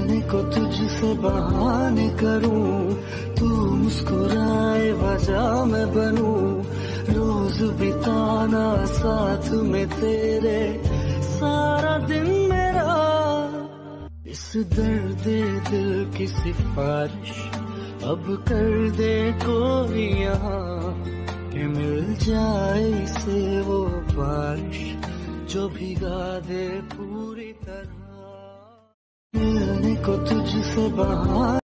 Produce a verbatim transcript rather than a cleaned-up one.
मिलने को तुझसे बहाने करूं, तू मुस्कुराए वजह मैं बनूं, रोज बिताना साथ में तेरे सारा दिन मेरा। इस दर्द दिल की सिफारिश अब कर दे कोई यहाँ, कि मिल जाए इसे वो बारिश जो भिगा दे पूरी तरह। मिलने को तुझसे बहाने